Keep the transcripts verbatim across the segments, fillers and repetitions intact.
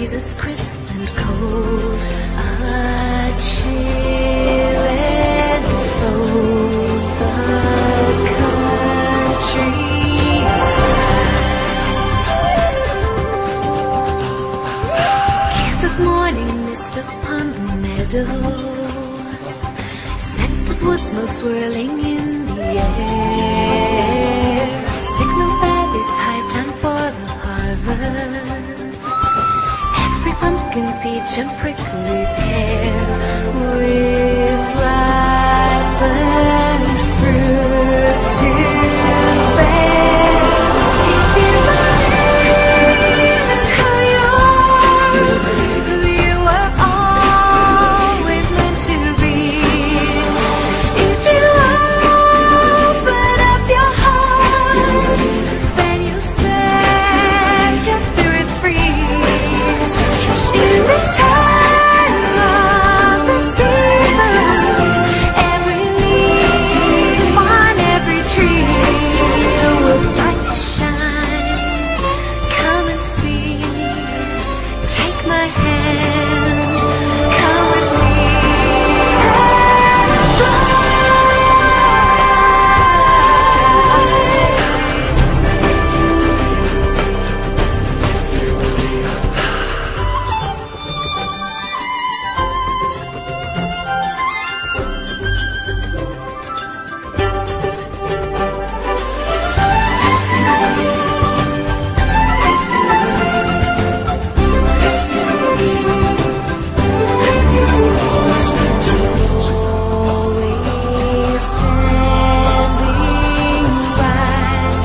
breezes crisp and cold, a chilling folds the countryside. Kiss of morning mist upon the meadow, scent of wood smoke swirling in the air, signals that it's high time for the harvest. Every pumpkin, peach and prickly pear with ripened fruit to bear. If you believe in who you are, who you were always meant to be, if you open up your heart, then you set your spirit free. In this time of the season, every leaf on every tree will start to shine. Come and see, take my hand, come with me and fly. Always standing right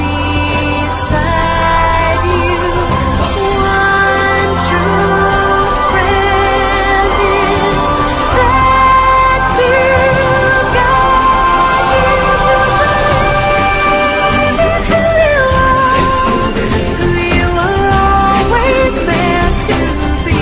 beside you. One true friend is there to guide you to believe in who you are, who you were always meant to be.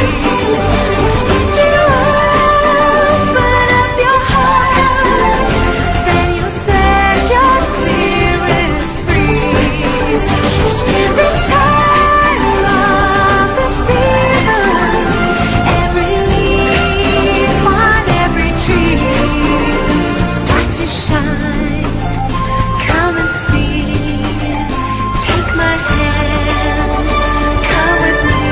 You open up your heart, then you set your spirit free. In this time of the season, every leaf on every tree start to shine. Come and see, take my hand, come with me.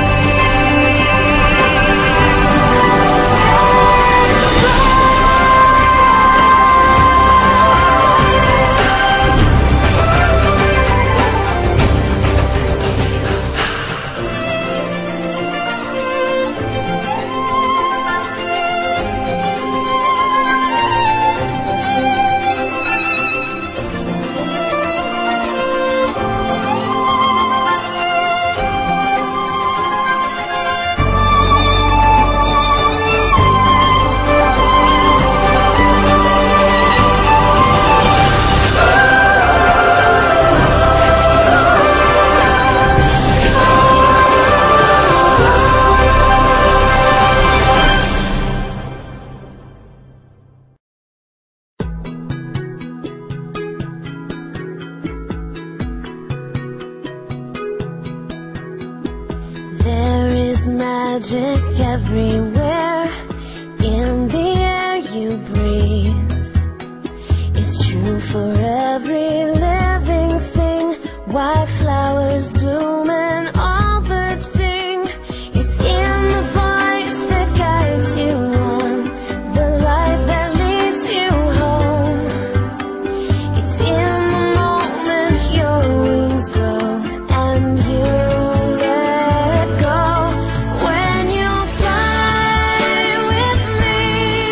There is magic everywhere in the air you breathe. It's true for every living thing. Why flowers bloom and all birds sing. It's in the voice that guides you on, the light that leads you home. It's in the moment your wings grow and you let go. When you fly with me,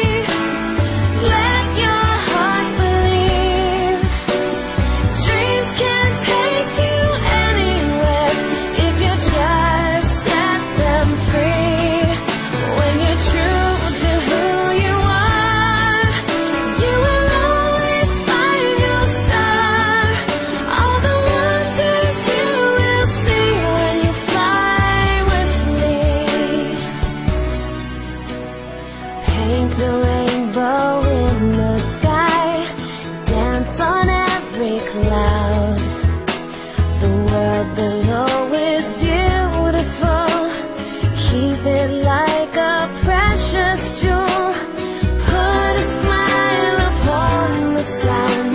let your heart believe. Dreams can take you anywhere. sound